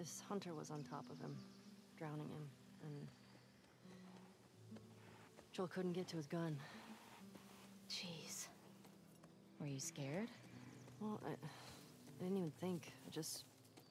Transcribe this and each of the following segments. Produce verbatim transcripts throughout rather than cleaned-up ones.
This hunter was on top of him, drowning him, and Joel couldn't get to his gun. Jeez. Were you scared? Well, I, I didn't even think. I just...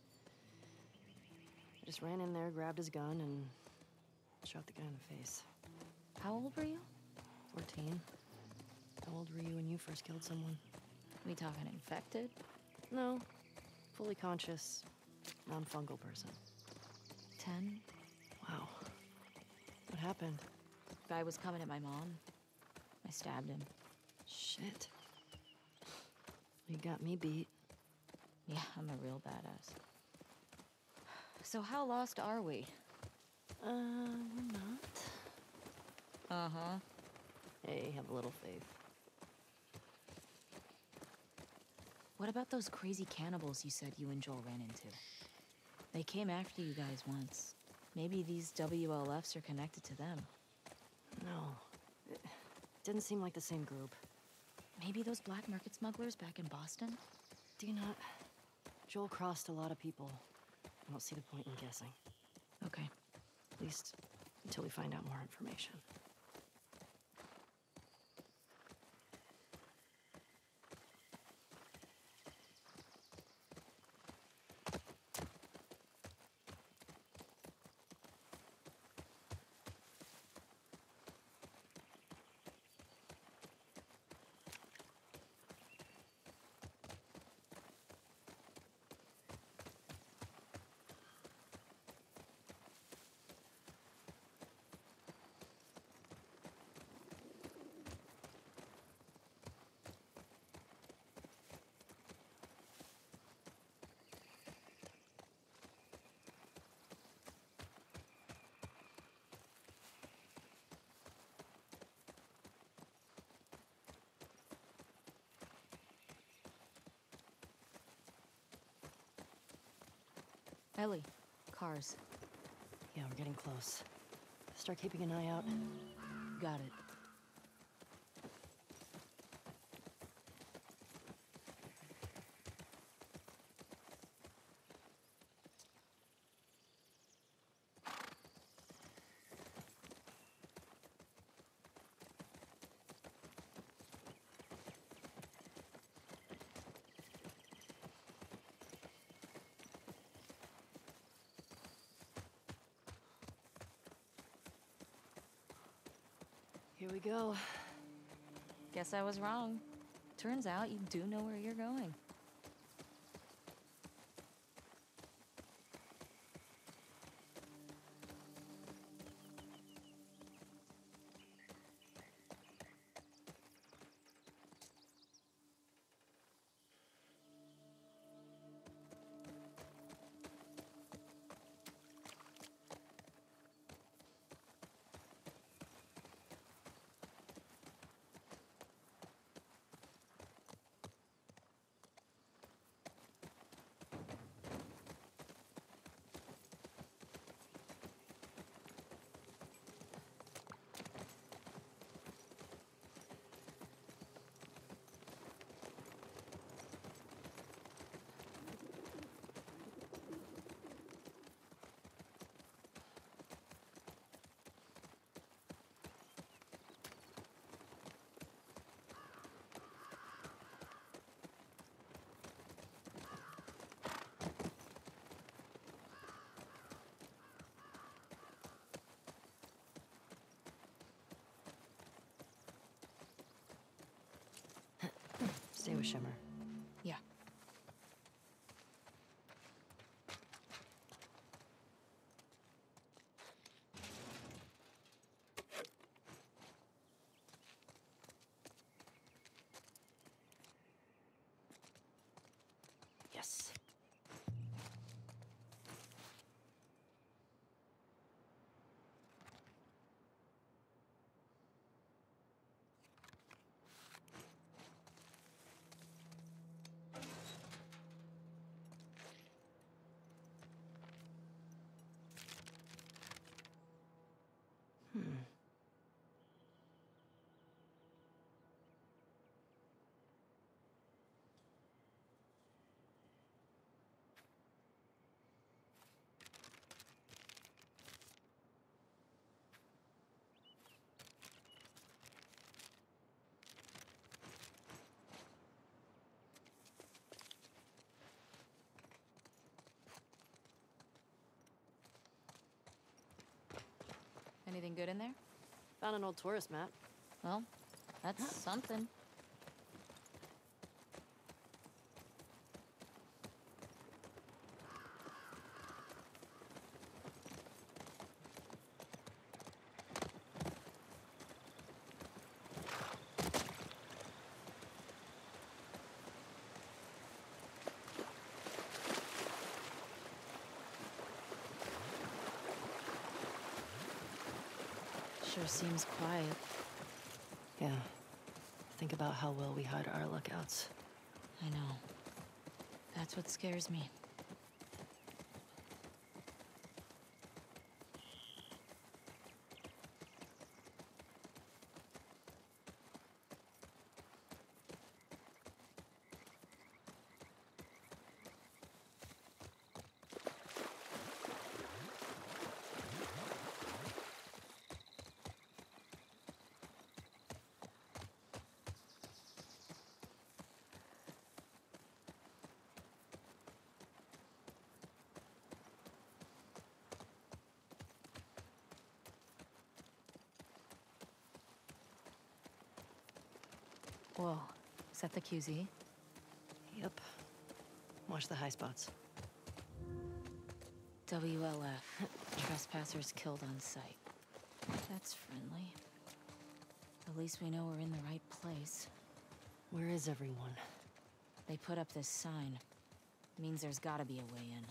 I just ran in there, grabbed his gun, and shot the guy in the face. How old were you? fourteen. How old were you when you first killed someone? We talking infected? No. Fully conscious, non-fungal person. Ten? Wow. What happened? Guy was coming at my mom. I stabbed him. Shit. You got me beat. Yeah, I'm a real badass. So how lost are we? Uh, we're not. Uh-huh. Hey, have a little faith. What about those crazy cannibals you said you and Joel ran into? They came after you guys once. Maybe these W L Fs are connected to them. No. It didn't seem like the same group. Maybe those black market smugglers back in Boston? Do you not? Joel crossed a lot of people. I don't see the point in guessing. Okay. At least until we find out more information. Ellie, cars. Yeah, we're getting close. Start keeping an eye out. Got it. Here we go. Guess I was wrong. Turns out you do know where you're going. Stay with Shimmer. Yeah. Yes. Anything good in there? Found an old tourist map. Well, that's something. Sure seems quiet. Yeah. Think about how well we hide our lookouts. I know. That's what scares me. Whoa, is that the Q Z? Yep. Watch the high spots. W L F. Trespassers killed on sight. That's friendly. At least we know we're in the right place. Where is everyone? They put up this sign. Means there's gotta be a way in.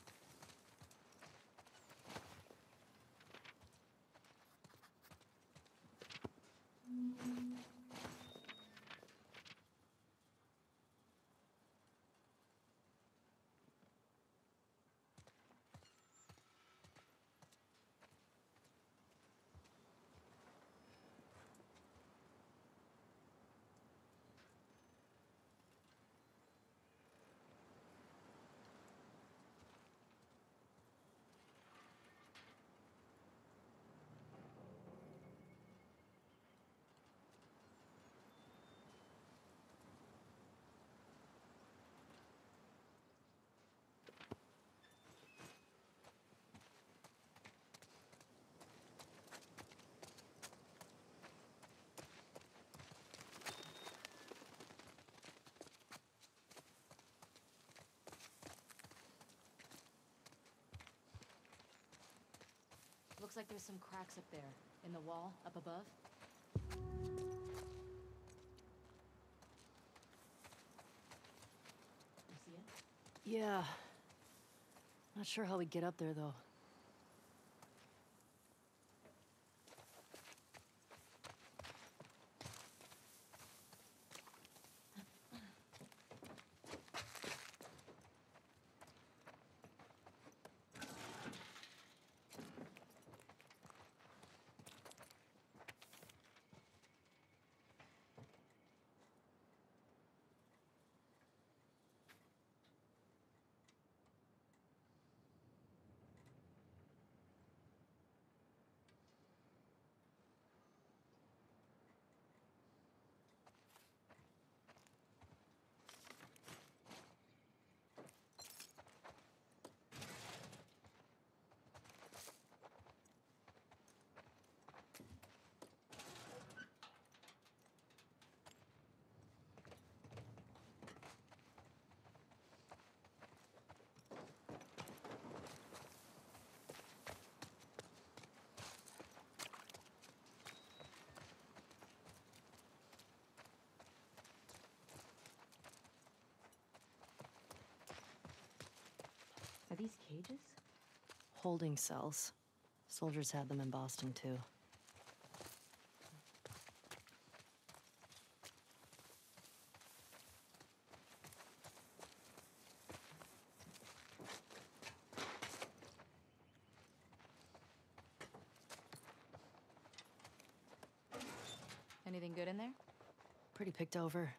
Looks like there's some cracks up there, in the wall, up above. You see it? Yeah. Not sure how we get up there, though. Are these cages? Holding cells. Soldiers had them in Boston, too. Anything good in there? Pretty picked over.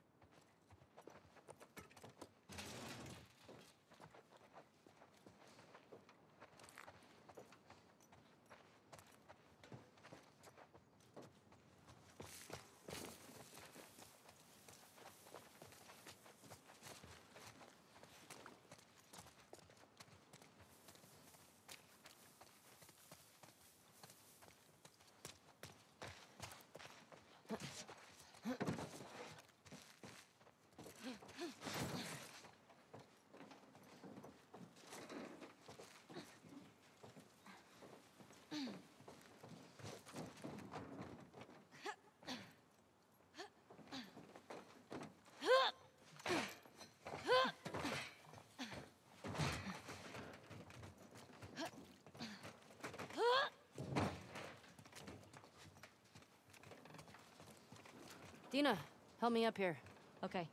Dina, help me up here. Okay.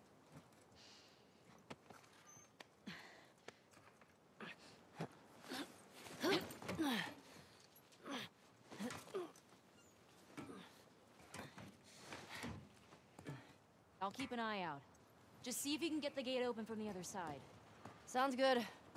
I'll keep an eye out. Just see if you can get the gate open from the other side. Sounds good.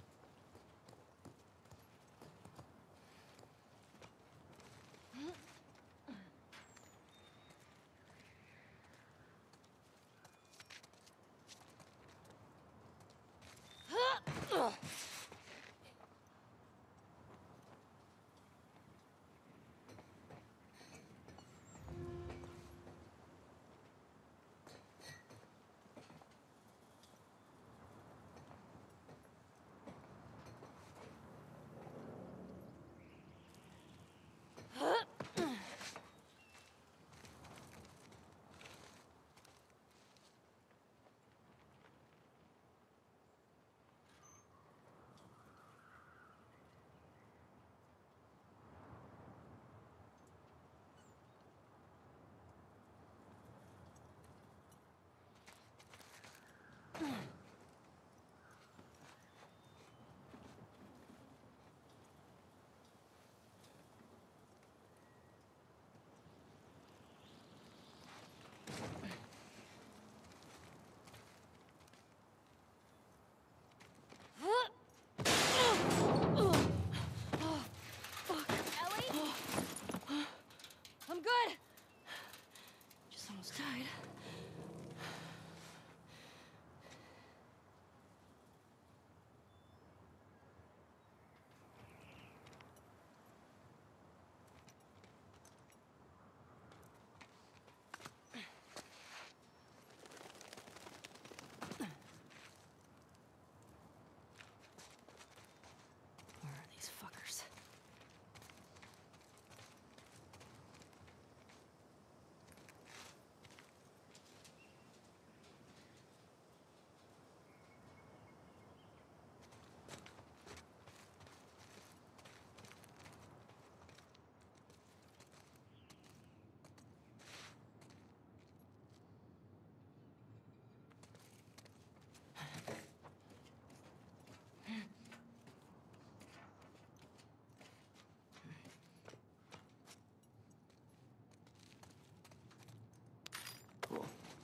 I'm good. Just almost died. Where are these fuckers? Cool.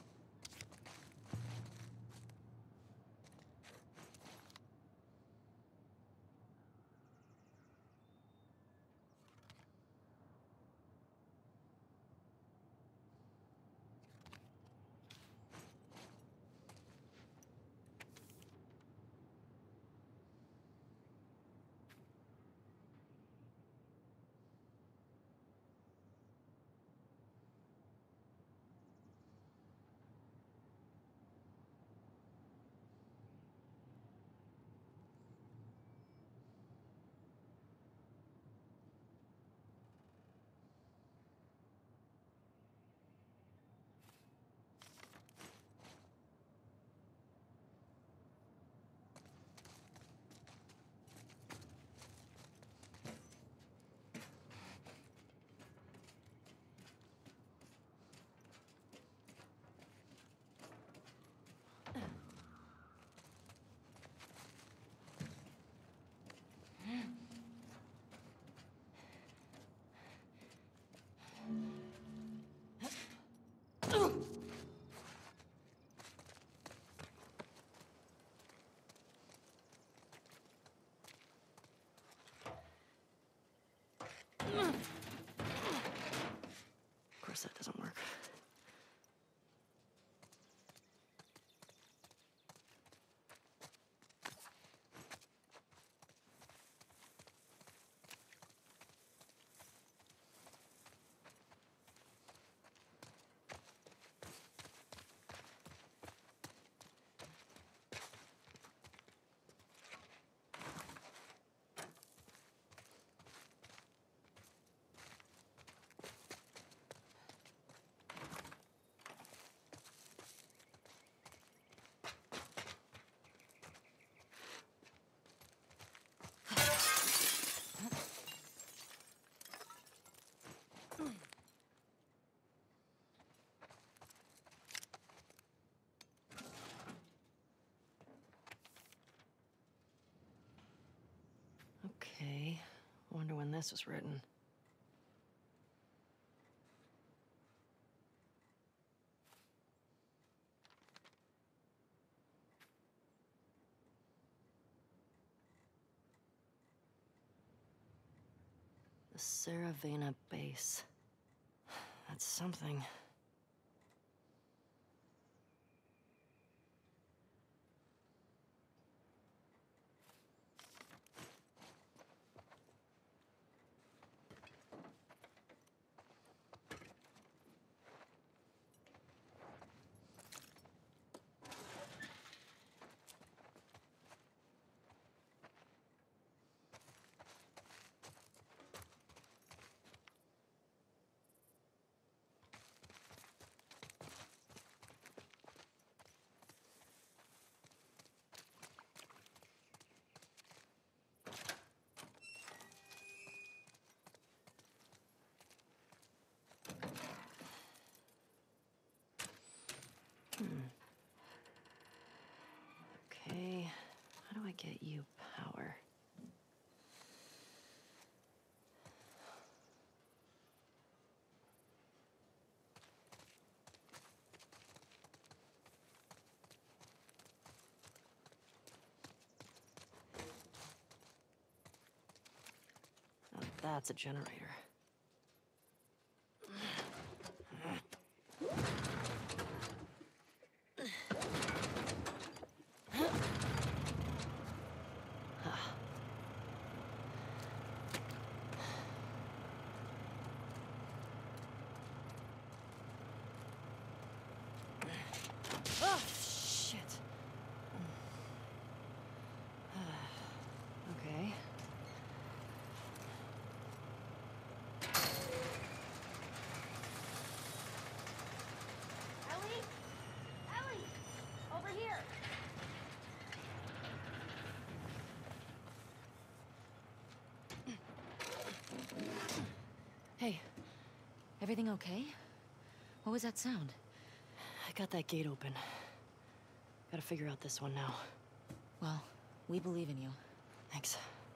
Of course that doesn't work. this was written. The Saravana base. That's something. Okay, how do I get you power? Now that's a generator. Oh, shit. Okay. Ellie? Ellie! Over here! Hey, Everything okay? What was that sound? I got that gate open. Gotta figure out this one now. Well, we believe in you. Thanks.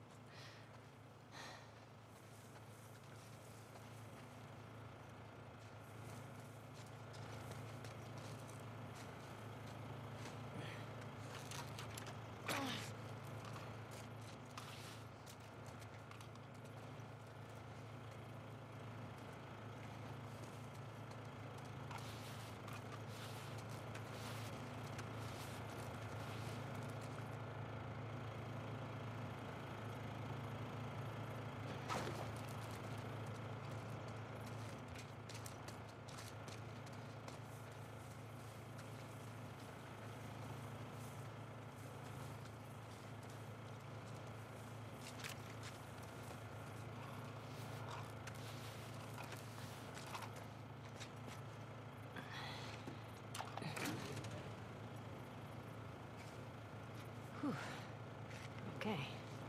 Whew. Okay.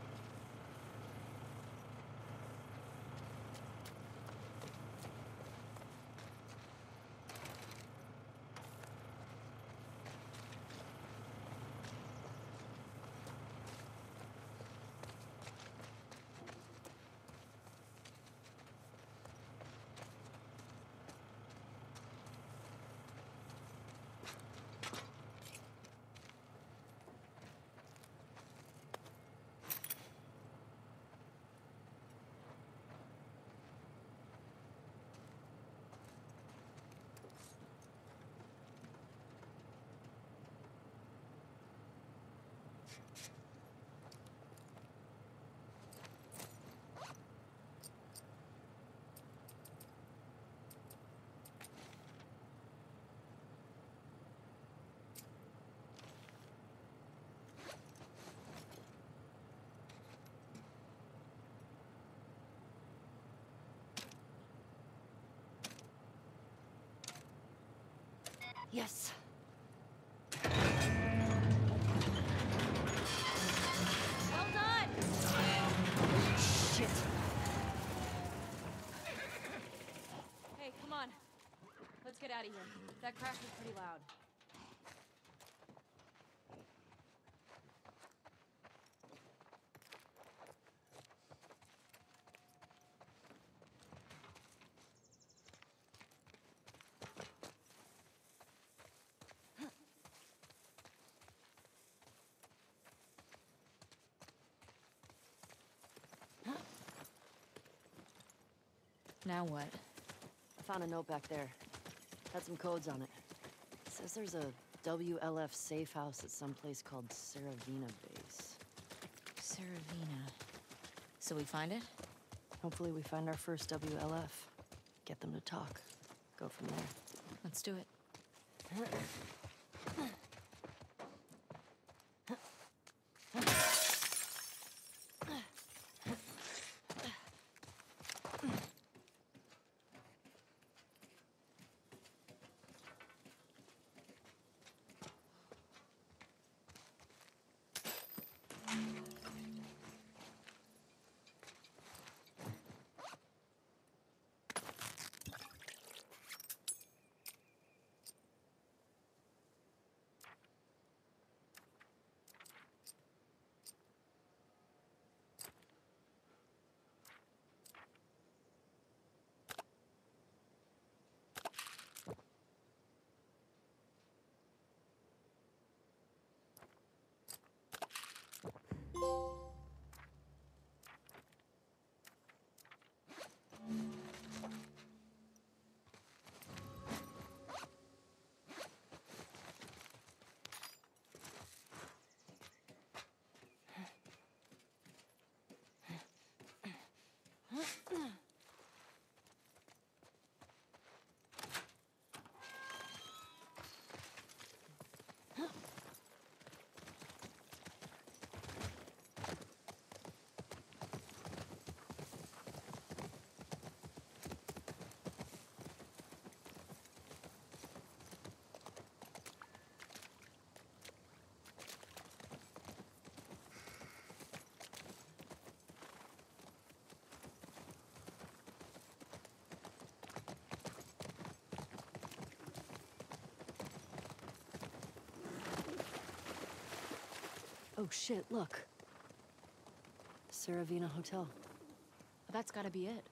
Yes. Well done! Shit. Hey, come on. Let's get out of here. That crash was pretty loud. Now what? I found a note back there. Had some codes on it. It says there's a W L F safe house at some place called Saravina Base. Saravina. So we find it? Hopefully we find our first W L F. Get them to talk. Go from there. Let's do it. Oh shit, look. Saravina Hotel. That's gotta be it.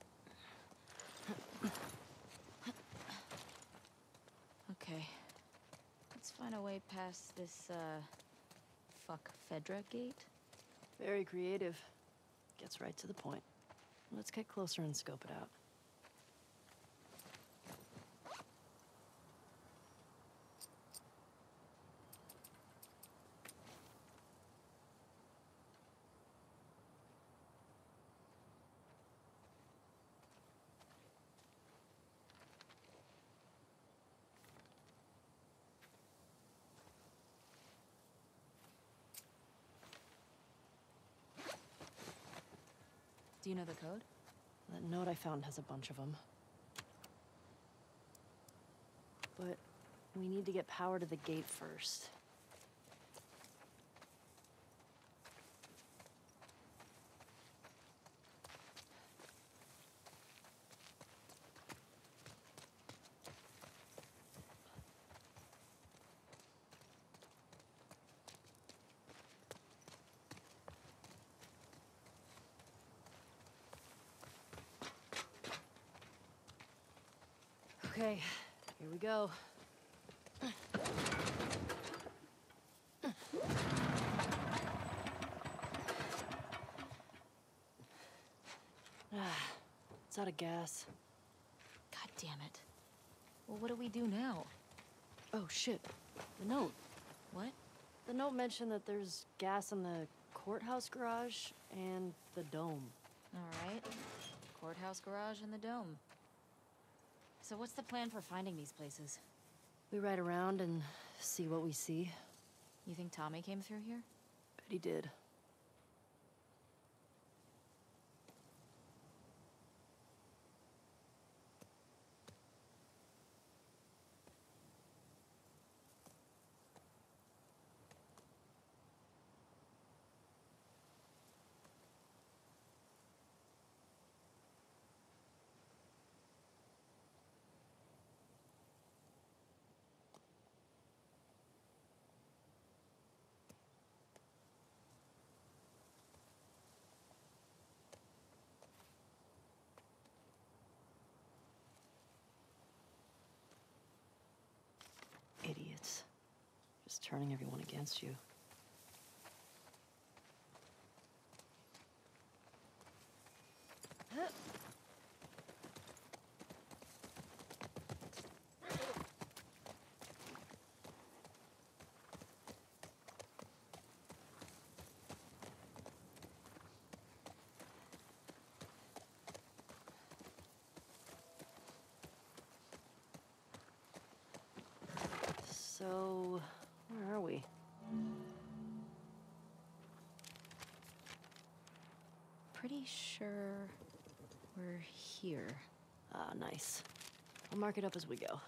Okay. Let's find a way past this, uh... fuck Fedra gate? Very creative. Gets right to the point. Let's get closer and scope it out. Do you know the code? That note I found has a bunch of them. But we need to get power to the gate first. Okay, here we go. Ah, it's out of gas. God damn it. Well, what do we do now? Oh shit, the note. What? The note mentioned that there's gas in the courthouse garage and the dome. All right. Courthouse garage and the dome. So what's the plan for finding these places? We ride around and see what we see. You think Tommy came through here? Bet he did. Idiots. Just turning everyone against you. pretty sure we're here. Ah, nice. I'll mark it up as we go.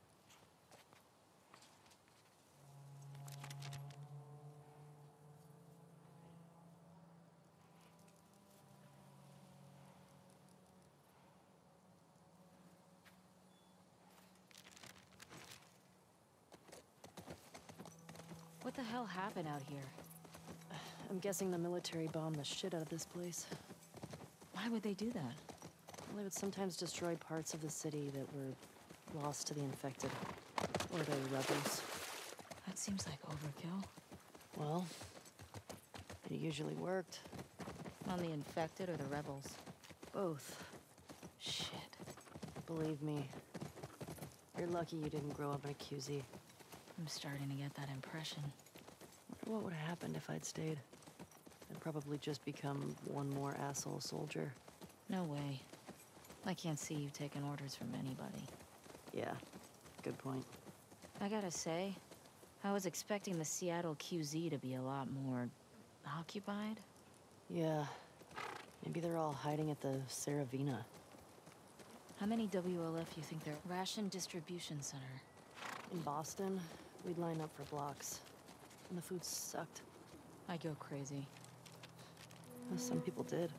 What the hell happened out here? I'm guessing the military bombed the shit out of this place. Why would they do that? Well, they would sometimes destroy parts of the city that were lost to the infected. Or the rebels. That seems like overkill. Well, it usually worked. On the infected or the rebels? Both. Shit. Believe me. You're lucky you didn't grow up in a Q Z. I'm starting to get that impression. Wonder what would have happened if I'd stayed. I'd probably just become one more asshole soldier. No way. I can't see you taking orders from anybody. Yeah, good point. I gotta say, I was expecting the Seattle Q Z to be a lot more occupied. Yeah, maybe they're all hiding at the Saravina. How many W L F you think they're? Ration distribution center. In Boston, we'd line up for blocks. And the food sucked. I'd go crazy. Well, some people did.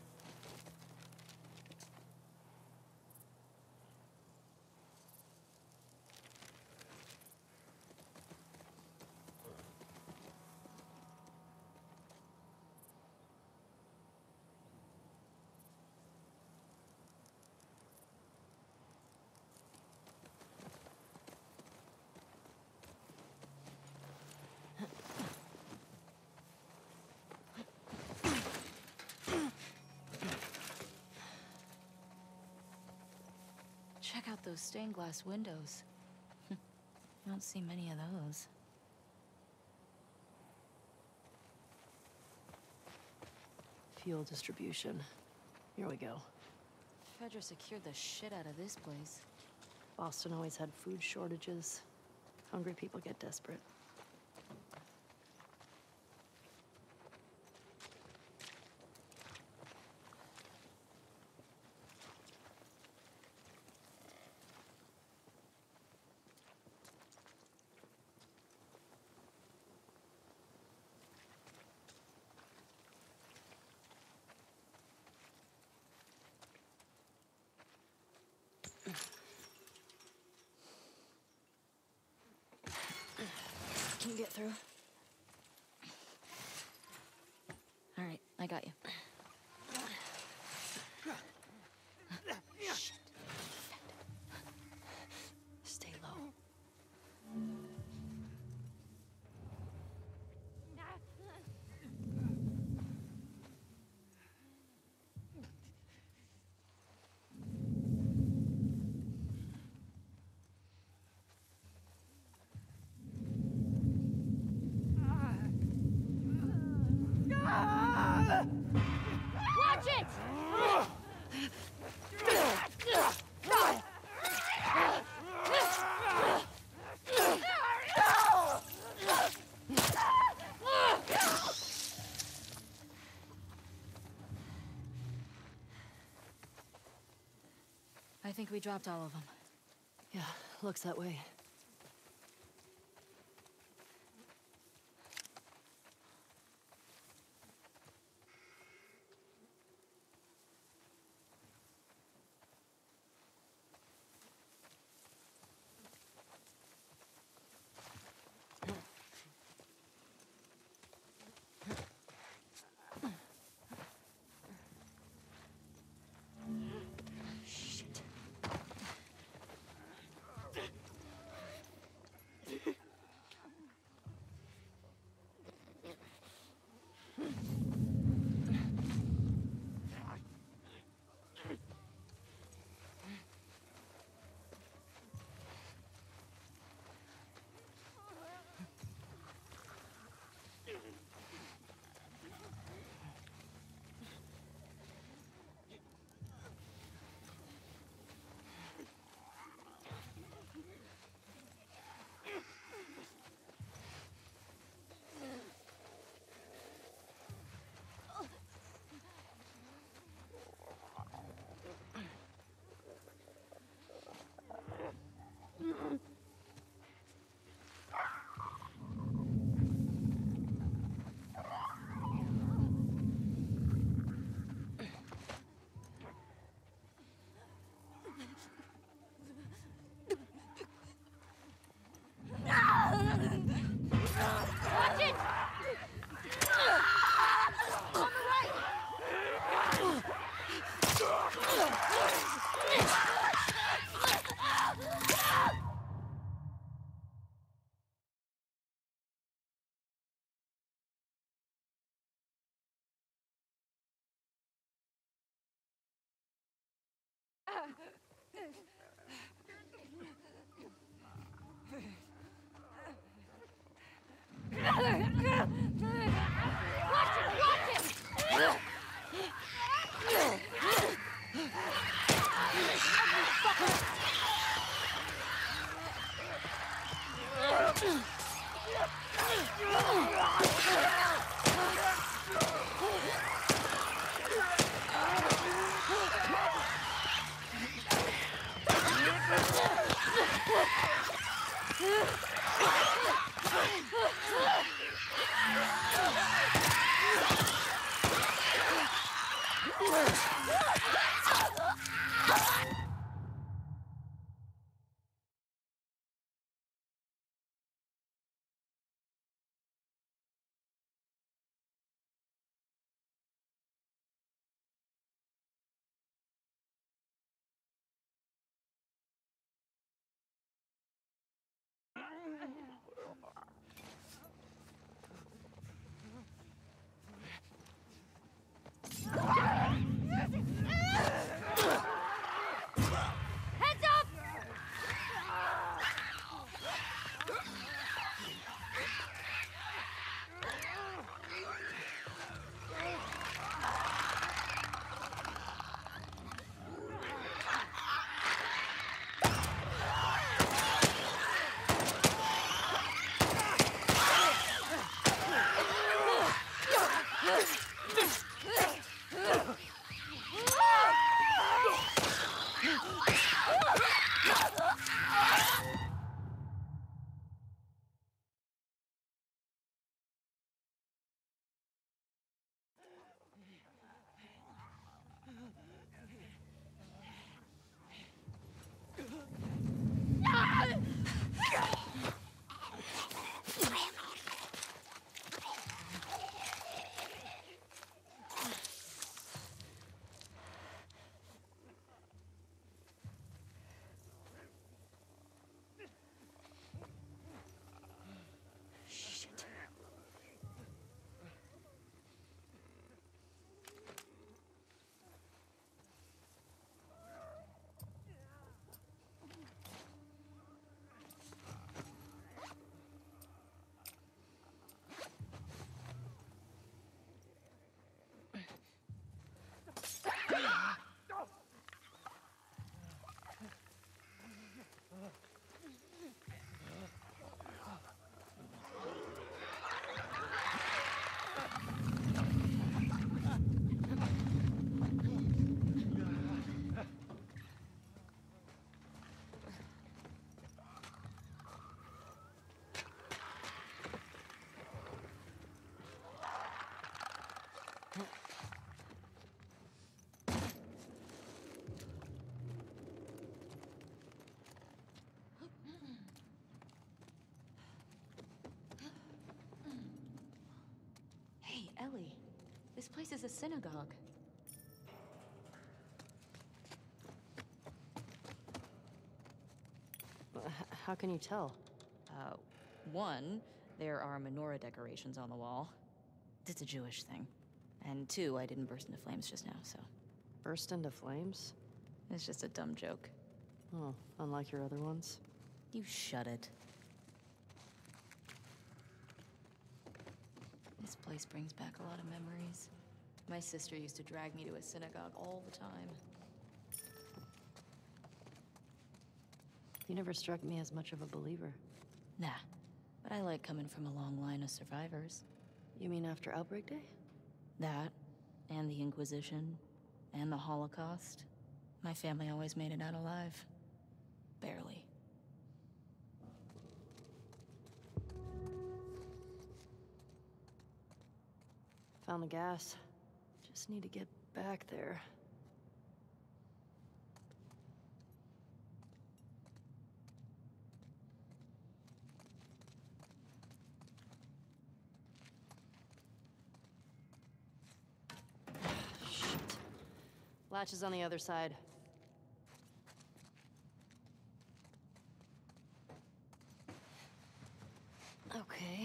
Check out those stained glass windows. You don't see many of those. Fuel distribution. Here we go. Fedra secured the shit out of this place. Boston always had food shortages. Hungry people get desperate. Can you get through? All right, I got you. Shit. Stay low. Watch it! I think we dropped all of them. Yeah, looks that way. Ellie, this place is a synagogue. H- how can you tell? Uh, one, there are menorah decorations on the wall. It's a Jewish thing. And two, I didn't burst into flames just now, so... Burst into flames? It's just a dumb joke. Oh, unlike your other ones? You shut it. This place brings back a lot of memories. My sister used to drag me to a synagogue all the time. You never struck me as much of a believer. Nah, but I like coming from a long line of survivors. You mean after Outbreak Day? That, and the Inquisition, and the Holocaust. My family always made it out alive. Barely. Found the gas. Just need to get back there. Shit. Latch is on the other side. Okay.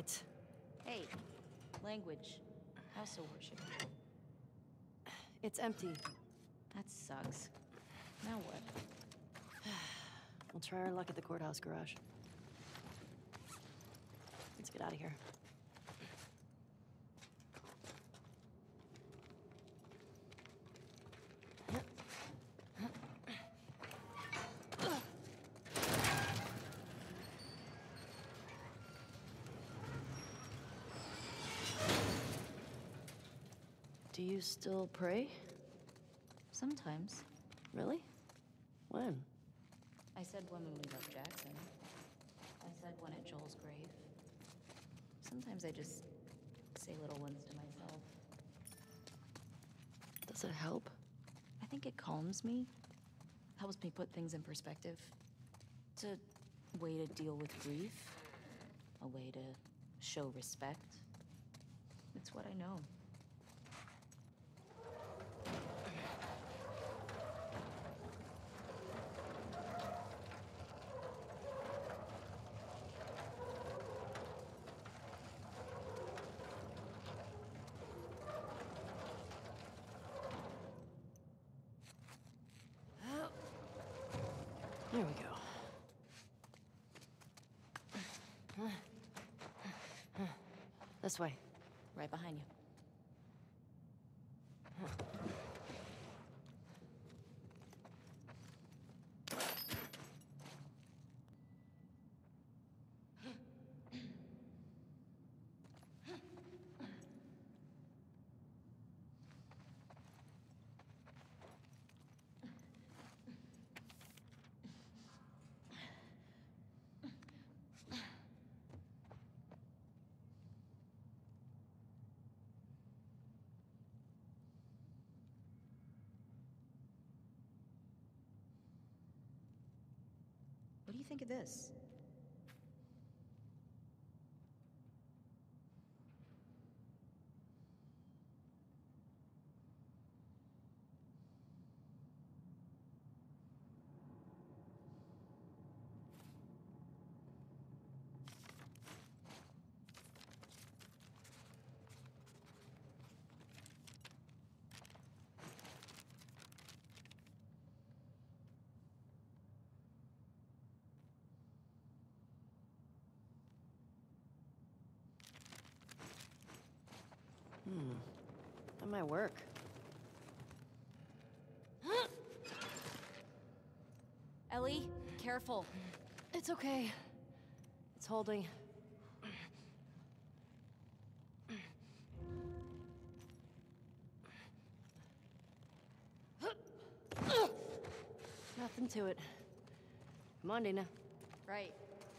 What? Hey, language. House of worship. It's empty. That sucks. Now what? We'll try our luck at the courthouse garage. Let's get out of here. Do you still pray? Sometimes. Really? When? I said when we left Jackson. I said one at Joel's grave. Sometimes I just say little ones to myself. Does it help? I think it calms me. Helps me put things in perspective. It's a way to deal with grief. A way to show respect. It's what I know. There we go. This way. Right behind you. What do you think of this? Hmm. That might work. Ellie, careful. It's okay. It's holding. Nothing to it. Come on, Dina. Right.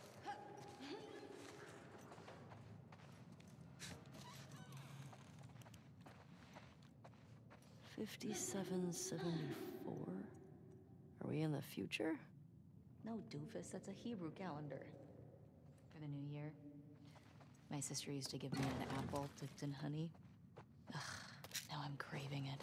fifty-seven seventy-four. Are we in the future? No, doofus, that's a Hebrew calendar. For the new year. My sister used to give me an apple dipped in honey. Ugh, now I'm craving it.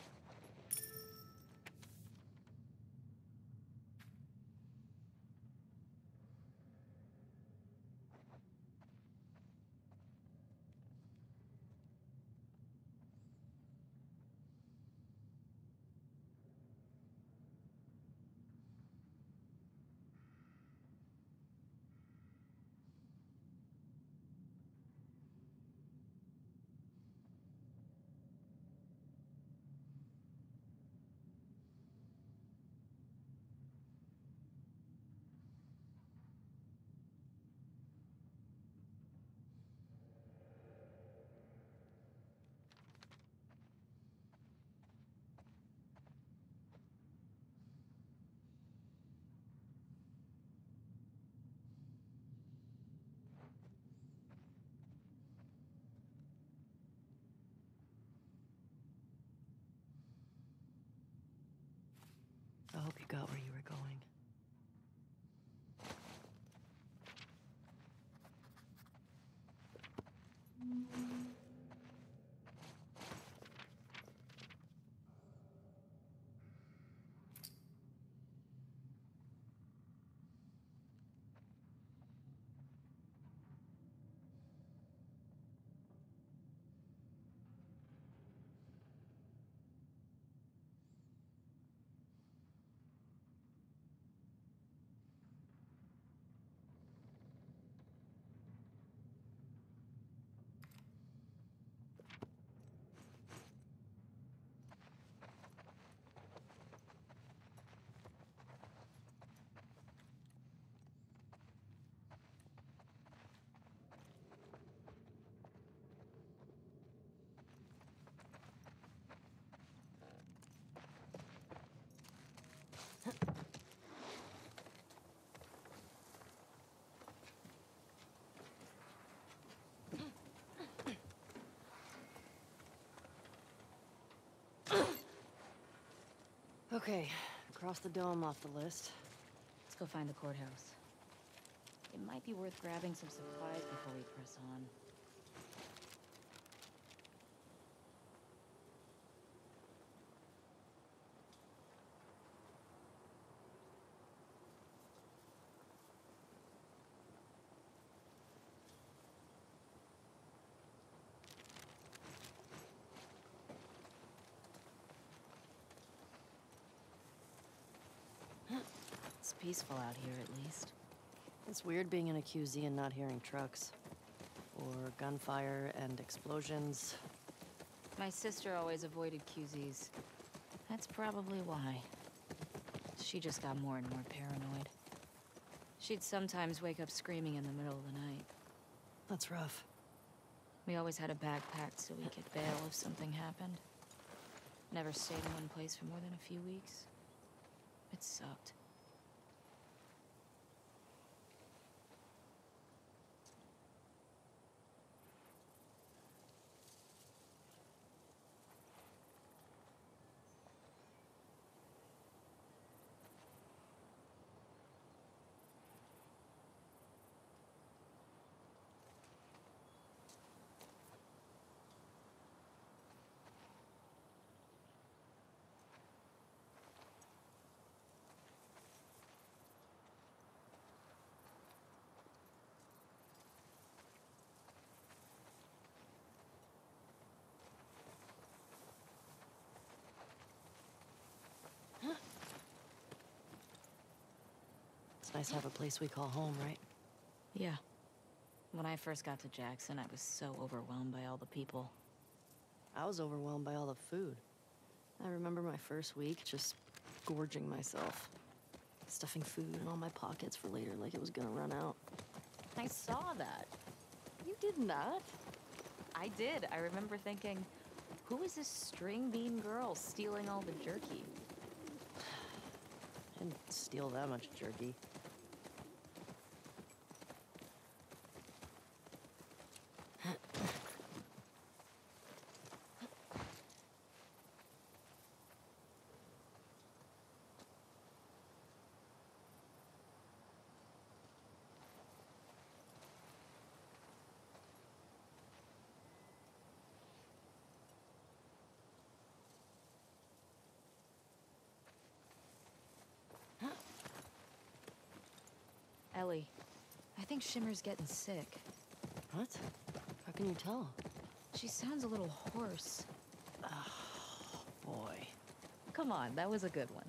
I hope you got where you were going. Okay, cross the dome off the list. Let's go find the courthouse. It might be worth grabbing some supplies before we press on. It's peaceful out here, at least. It's weird being in a Q Z and not hearing trucks. Or gunfire and explosions. My sister always avoided Q Zs. That's probably why. She just got more and more paranoid. She'd sometimes wake up screaming in the middle of the night. That's rough. We always had a bag packed so we could bail if something happened. Never stayed in one place for more than a few weeks. It sucked. It's nice to have a place we call home, right? Yeah. When I first got to Jackson, I was so overwhelmed by all the people. I was overwhelmed by all the food. I remember my first week just gorging myself. Stuffing food in all my pockets for later like it was gonna run out. I saw that. You did not? I did. I remember thinking, who is this string bean girl stealing all the jerky? I didn't steal that much jerky. Ellie, I think Shimmer's getting sick. What? How can you tell? She sounds a little hoarse. Oh, boy. Come on, that was a good one.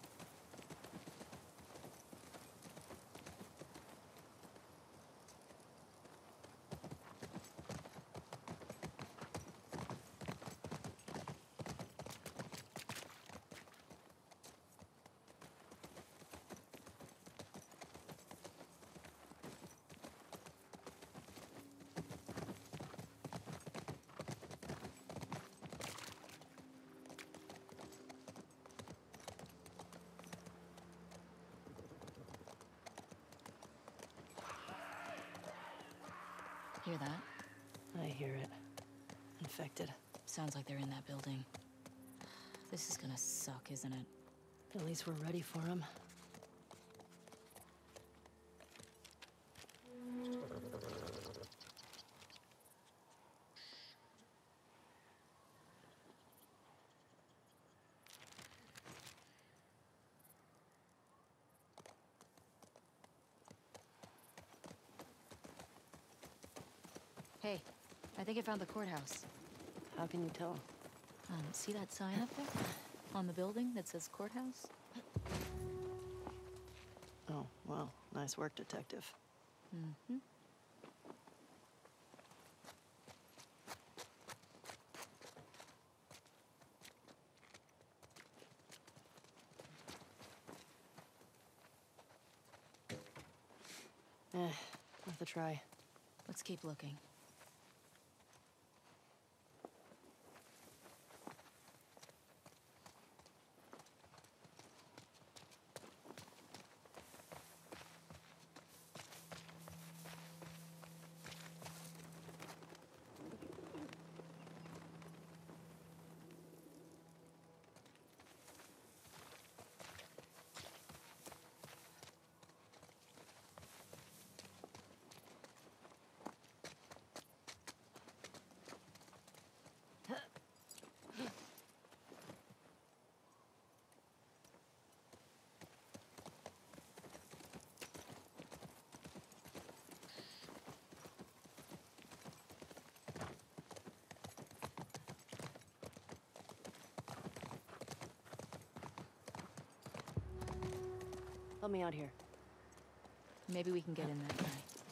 Hear that? I hear it. Infected. Sounds like they're in that building. This is gonna suck, isn't it? At least we're ready for them. Hey, I think I found the courthouse. How can you tell? Um, see that sign up there? On the building that says courthouse? Oh, well, nice work, detective. Mm-hmm. Eh, worth a try. Let's keep looking. Help me out here. Maybe we can get in that guy.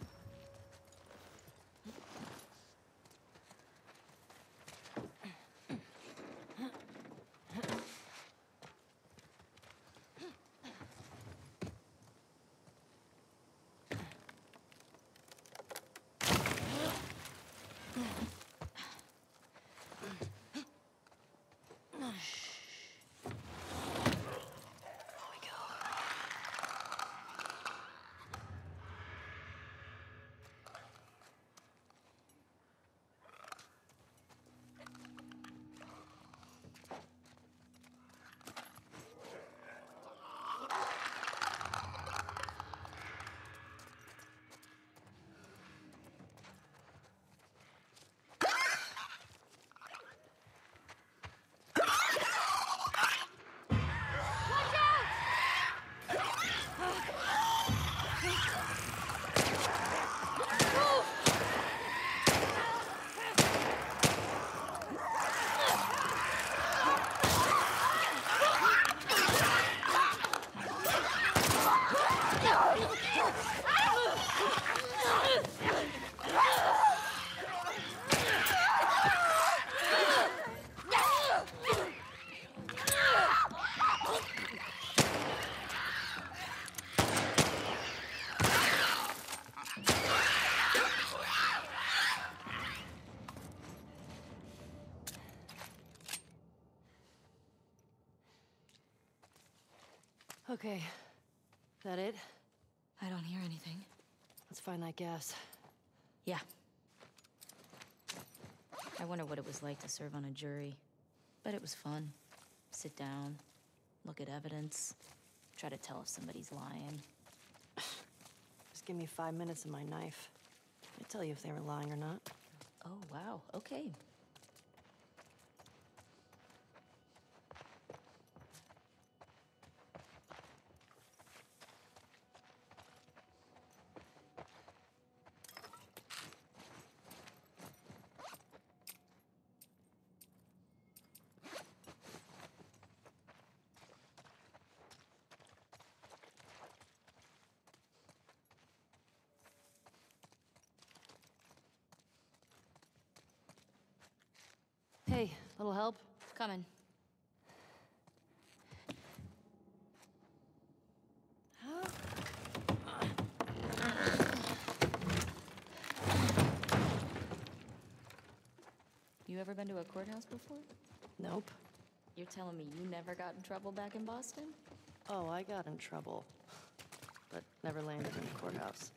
Okay. That it? I don't hear anything. Let's find that gas. Yeah. I wonder what it was like to serve on a jury. Bet it was fun. Sit down, look at evidence, try to tell if somebody's lying. Just give me five minutes and my knife. I'd tell you if they were lying or not. Oh, wow. Okay. Hey, little help? Coming. You ever been to a courthouse before? Nope. You're telling me you never got in trouble back in Boston? Oh, I got in trouble, but never landed in a courthouse.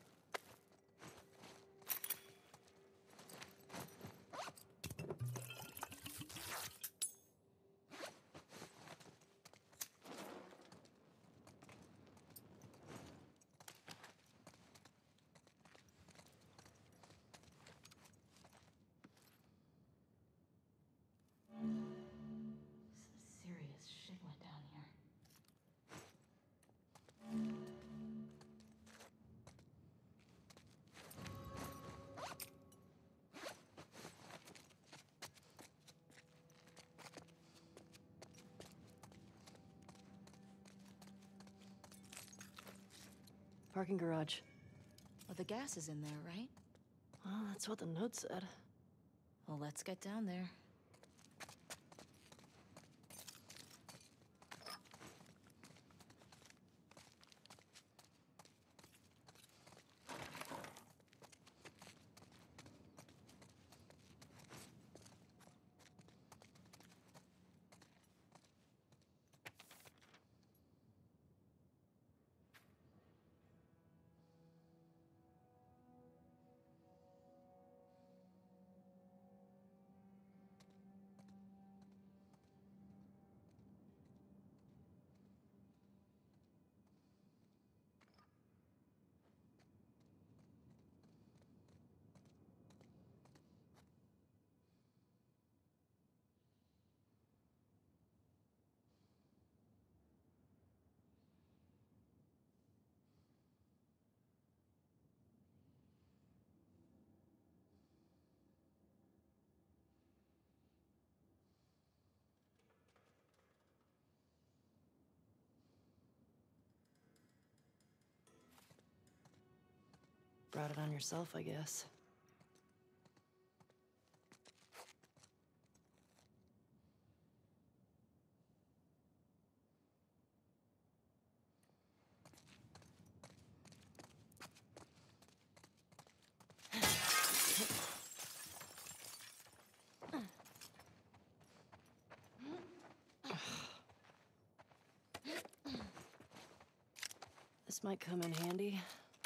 Some serious shit went down here. Parking garage. Well, the gas is in there, right? Well, that's what the note said. Well, let's get down there. Brought it on yourself, I guess. This might come in handy.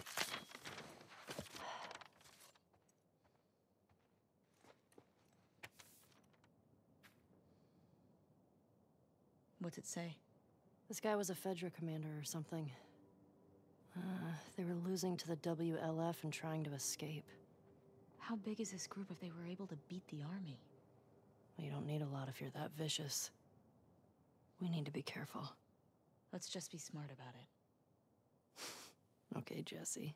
What's it say? This guy was a Fedra commander or something. Uh, they were losing to the W L F and trying to escape. How big is this group if they were able to beat the army? Well, you don't need a lot if you're that vicious. We need to be careful. Let's just be smart about it. Okay, Jesse.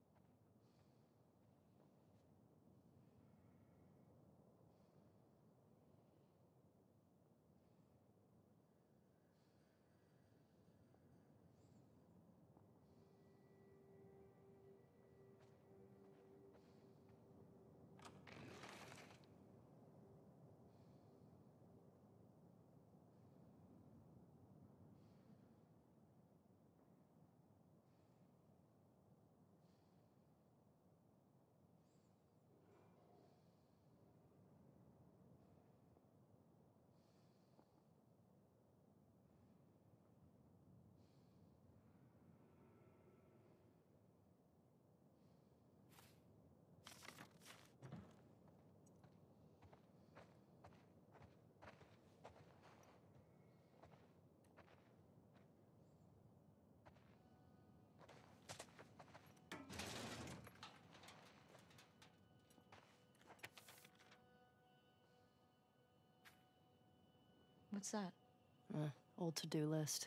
What's that? Uh, old to-do list.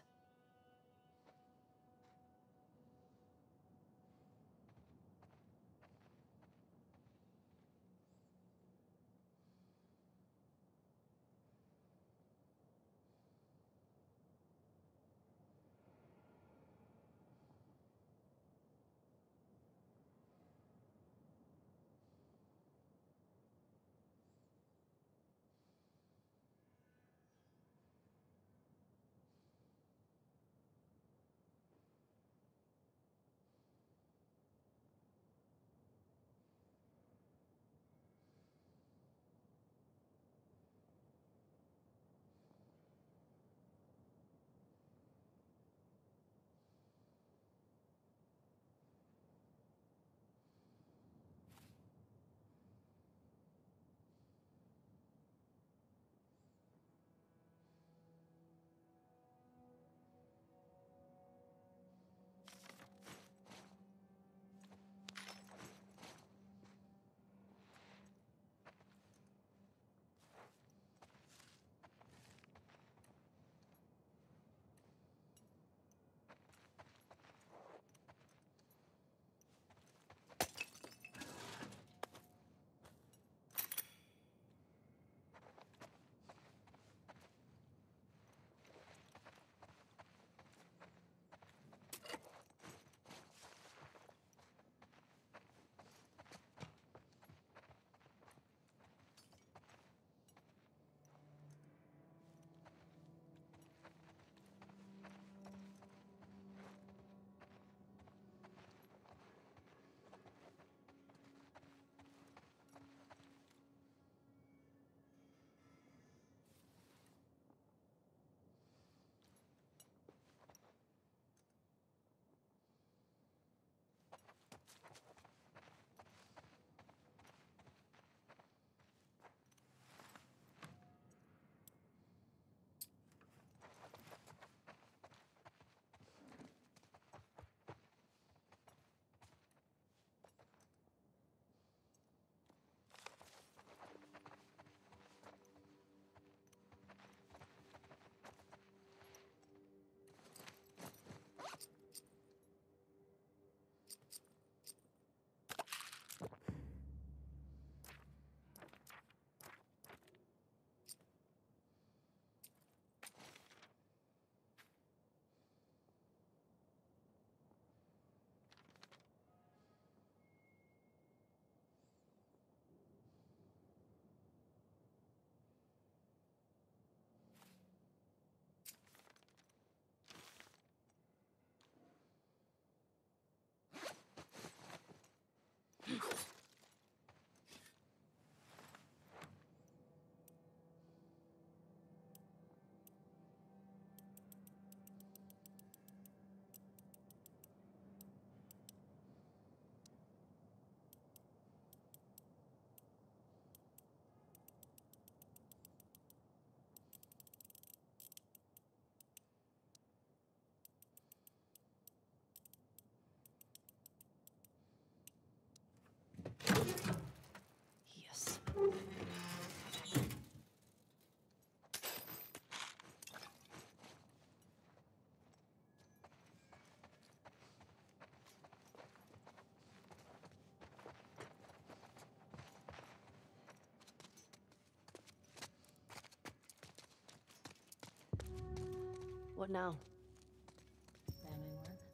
What now? Family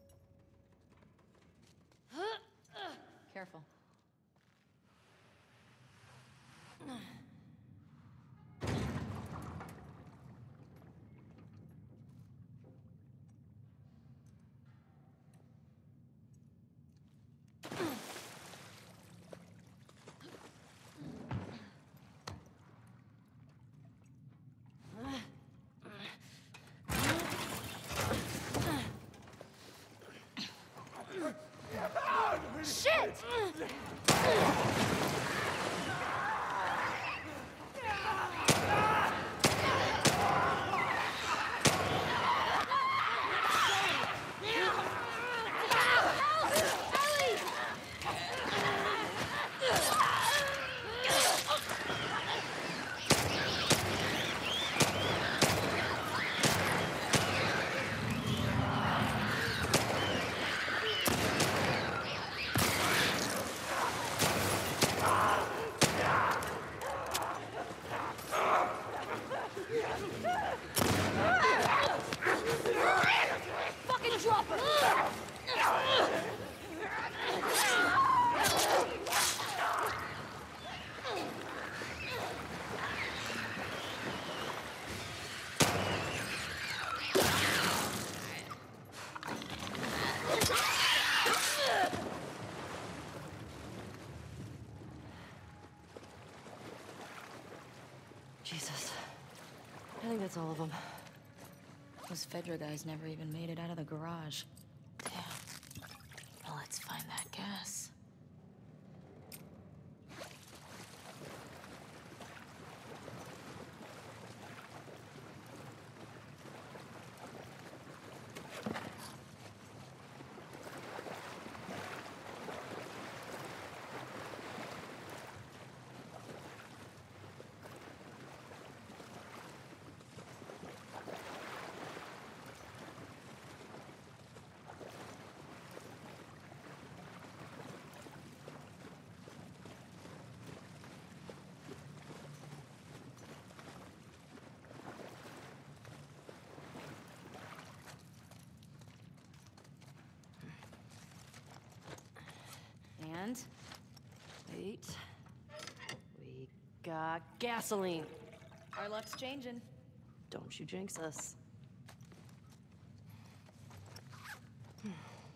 work. Careful. Shit! Fucking drop her! Jesus. I think that's all of them. Those Fedra guys never even made it out of the garage. Damn. Well, let's find that gas. And? Wait. We got gasoline. Our luck's changing. Don't you jinx us. The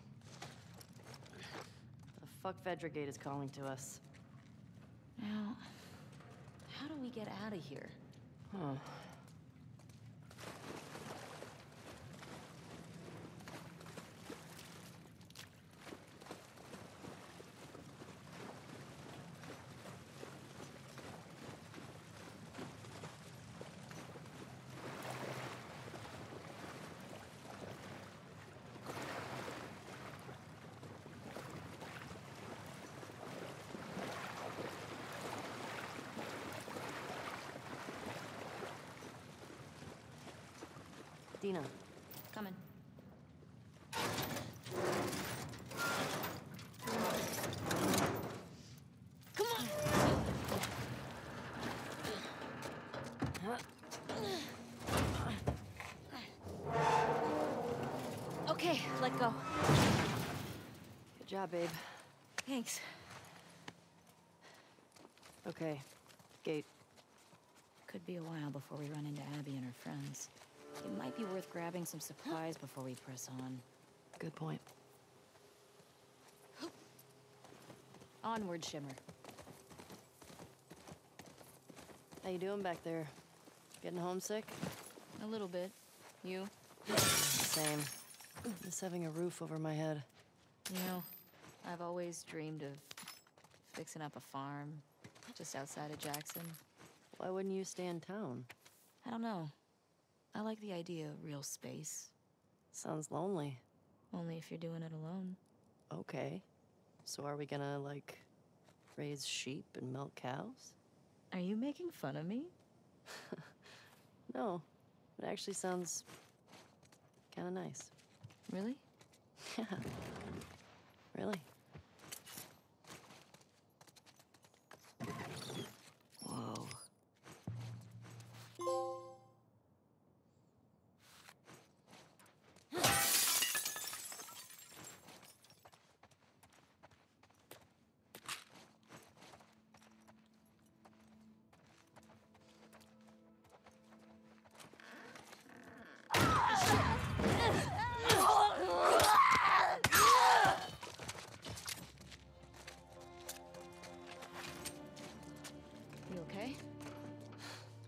fuck Vedragate is calling to us. Now, how do we get out of here? Huh. Dina. Coming. Come on! Okay, let go. Good job, babe. Thanks. Okay. Gate. Could be a while before we run into Abby and her friends. It might be worth grabbing some supplies before we press on. Good point. Onward, Shimmer. How you doing back there? Getting homesick? A little bit. You? Same. Just having a roof over my head. You know, I've always dreamed of fixing up a farm just outside of Jackson. Why wouldn't you stay in town? I don't know. I like the idea of real space. Sounds lonely. Only if you're doing it alone. Okay. So are we gonna, like, raise sheep and milk cows? Are you making fun of me? No. It actually sounds kinda nice. Really? Yeah. Really. Whoa.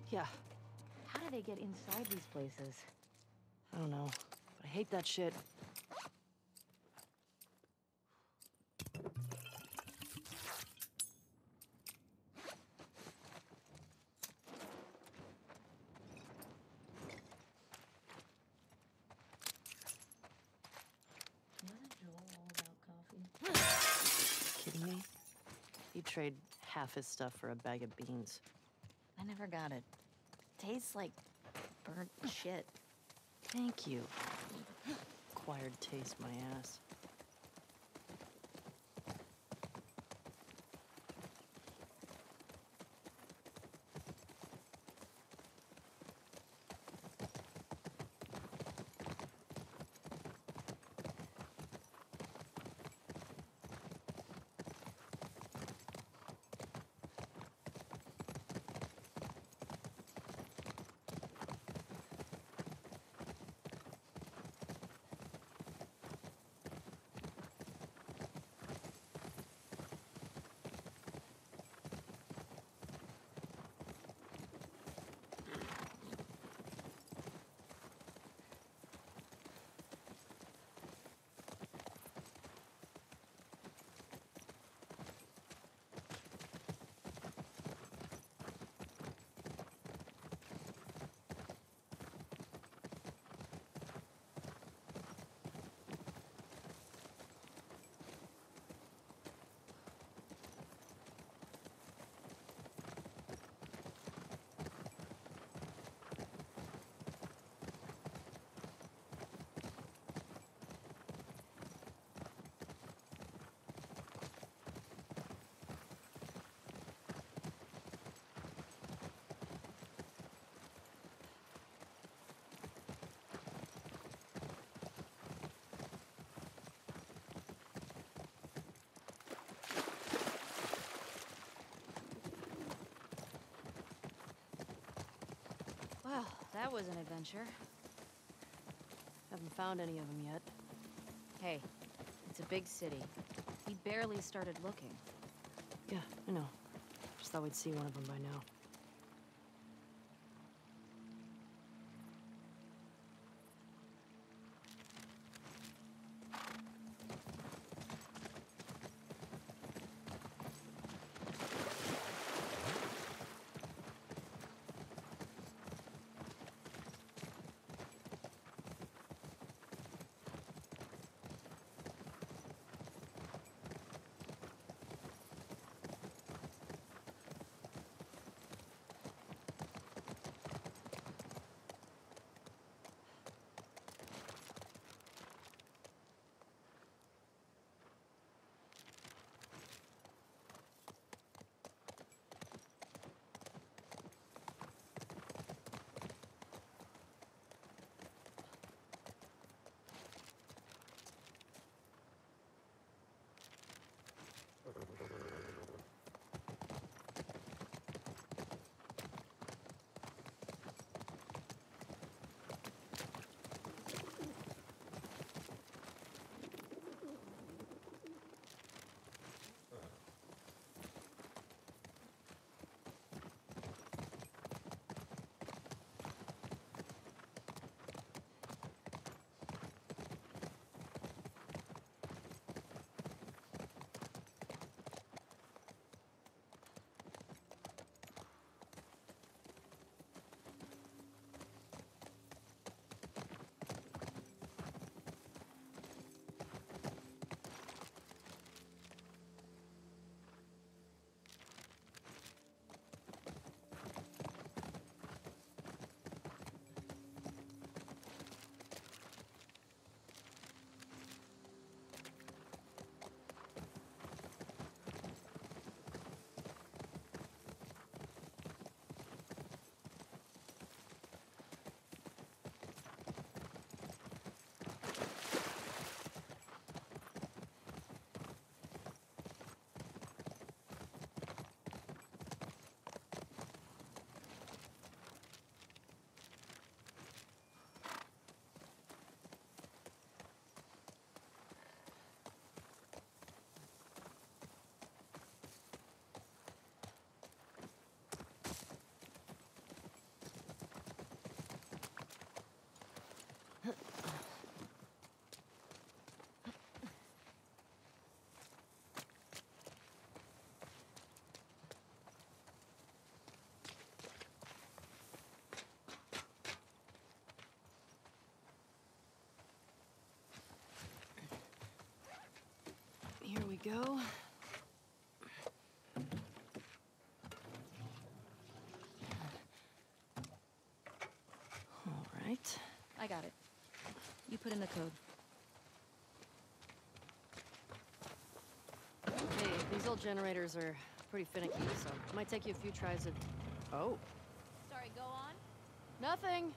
Yeah, How do they get inside these places? I don't know, but I hate that shit. Wasn't Joel all about coffee? Kidding me? He'd trade half his stuff for a bag of beans. I never got it. Tastes like burnt shit. Thank you. Acquired taste, my ass. Well, that was an adventure. Haven't found any of them yet. Hey, it's a big city. We barely started looking. Yeah, I know. Just thought we'd see one of them by now. go. All right. I got it. You put in the code. Hey, these old generators are pretty finicky, so it might take you a few tries of... Oh. Sorry, go on. Nothing.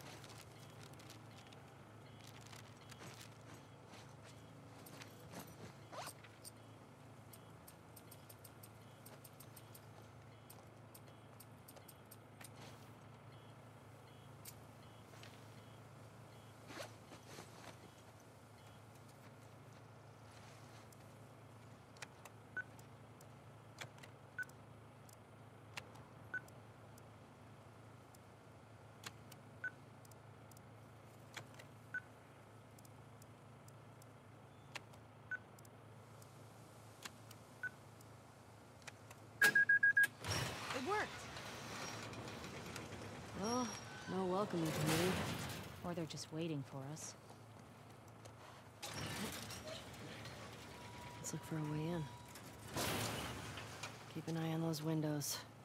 Worked. Well, no welcoming committee. Or they're just waiting for us. Let's look for a way in. Keep an eye on those windows.